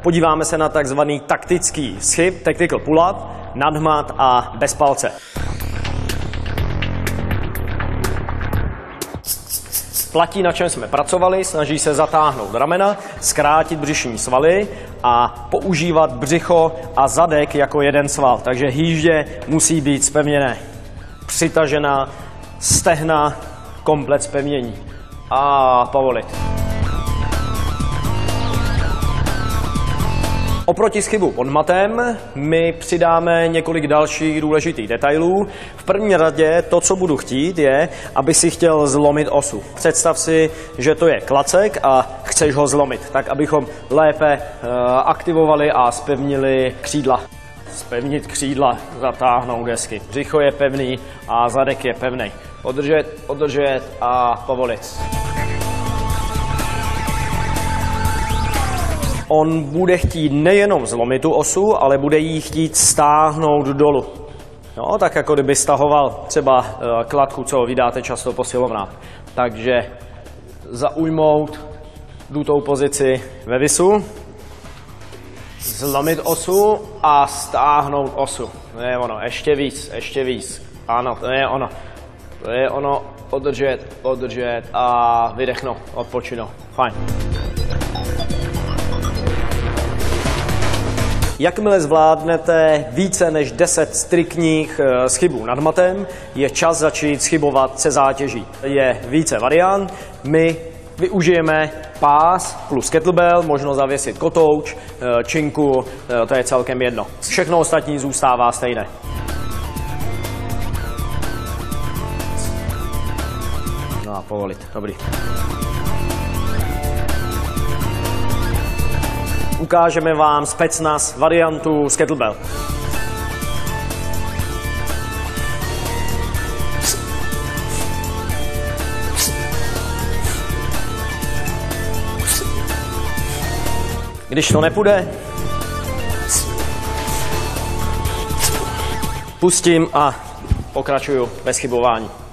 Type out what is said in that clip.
Podíváme se na takzvaný taktický schyb, tactical pull-up, nadhmat a bez palce. Platí, na čem jsme pracovali, snaží se zatáhnout ramena, zkrátit břišní svaly a používat břicho a zadek jako jeden sval. Takže hýždě musí být zpevněné. Přitažená stehna, komplet zpevnění. A povolit. Oproti schybu pod matem my přidáme několik dalších důležitých detailů. V první řadě to, co budu chtít, je, aby si chtěl zlomit osu. Představ si, že to je klacek a chceš ho zlomit, tak abychom lépe aktivovali a zpevnili křídla. Zpevnit křídla, zatáhnout desky. Břicho je pevný a zadek je pevný. Održet a povolit. On bude chtít nejenom zlomit tu osu, ale bude jí chtít stáhnout dolů. No, tak jako kdyby stahoval třeba kladku, co vydáte často po silovnách. Takže zaujmout dutou pozici ve visu, zlomit osu a stáhnout osu. To je ono, ještě víc. Ano, to je ono. To je ono, održet a vydechnout, odpočinout. Fajn. Jakmile zvládnete více než 10 striktních schybů nad matem, je čas začít schybovat se zátěží. Je více variant. My využijeme pás plus kettlebell, možno zavěsit kotouč, činku, to je celkem jedno. Všechno ostatní zůstává stejné. No a povolit, dobrý. Ukážeme vám specnaz variantu z kettlebell. Když to nepůjde, pustím a pokračuju bez chybování.